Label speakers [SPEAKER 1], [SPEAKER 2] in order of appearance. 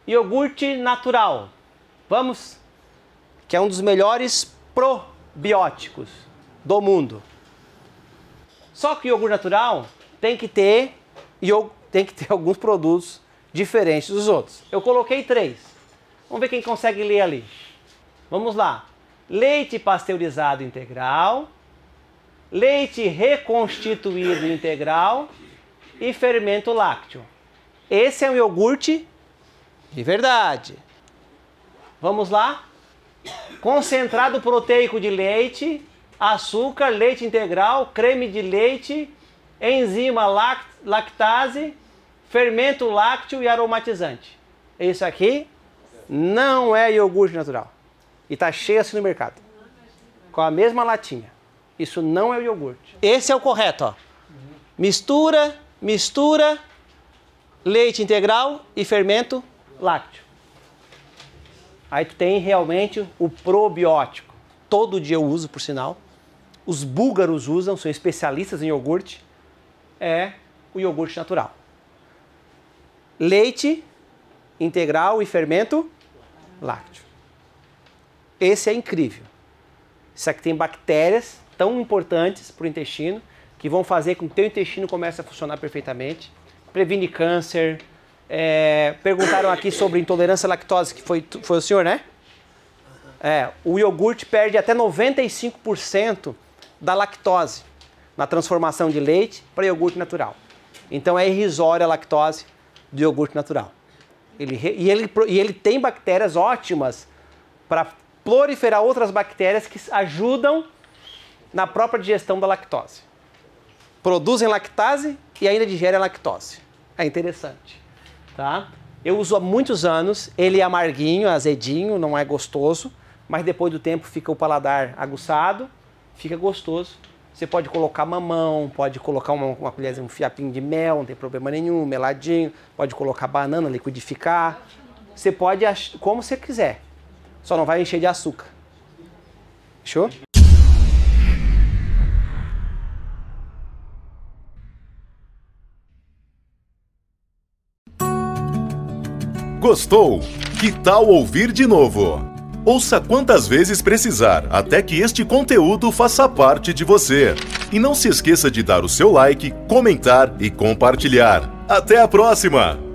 [SPEAKER 1] Iogurte natural. Vamos? Que é um dos melhores probióticos do mundo. Só que o iogurte natural tem que ter alguns produtos diferentes dos outros. Eu coloquei 3. Vamos ver quem consegue ler ali. Vamos lá. Leite pasteurizado integral, leite reconstituído integral e fermento lácteo. Esse é um iogurte de verdade. Vamos lá? Concentrado proteico de leite, açúcar, leite integral, creme de leite, enzima lactase, fermento lácteo e aromatizante. Isso aqui não é iogurte natural. E está cheio assim no mercado. Com a mesma latinha. Isso não é o iogurte. Esse é o correto, ó. Mistura, leite integral e fermento lácteo. Aí tu tem realmente o probiótico. Todo dia eu uso, por sinal. Os búlgaros usam, são especialistas em iogurte. É o iogurte natural. Leite integral e fermento lácteo. Esse é incrível. Isso aqui tem bactérias tão importantes para o intestino que vão fazer com que o teu intestino comece a funcionar perfeitamente. Previne câncer. Perguntaram aqui sobre intolerância à lactose, que foi o senhor, né? O iogurte perde até 95% da lactose na transformação de leite para iogurte natural. Então é irrisória a lactose do iogurte natural. Ele tem bactérias ótimas para proliferar outras bactérias que ajudam na própria digestão da lactose. Produzem lactase e ainda digerem a lactose. É interessante. Tá? Eu uso há muitos anos, ele é amarguinho, azedinho, não é gostoso, mas depois do tempo fica o paladar aguçado, fica gostoso. Você pode colocar mamão, pode colocar uma colherzinha, um fiapinho de mel, não tem problema nenhum, meladinho, pode colocar banana, liquidificar. Você pode, como você quiser, só não vai encher de açúcar. Fechou?
[SPEAKER 2] Gostou? Que tal ouvir de novo? Ouça quantas vezes precisar, até que este conteúdo faça parte de você. E não se esqueça de dar o seu like, comentar e compartilhar. Até a próxima!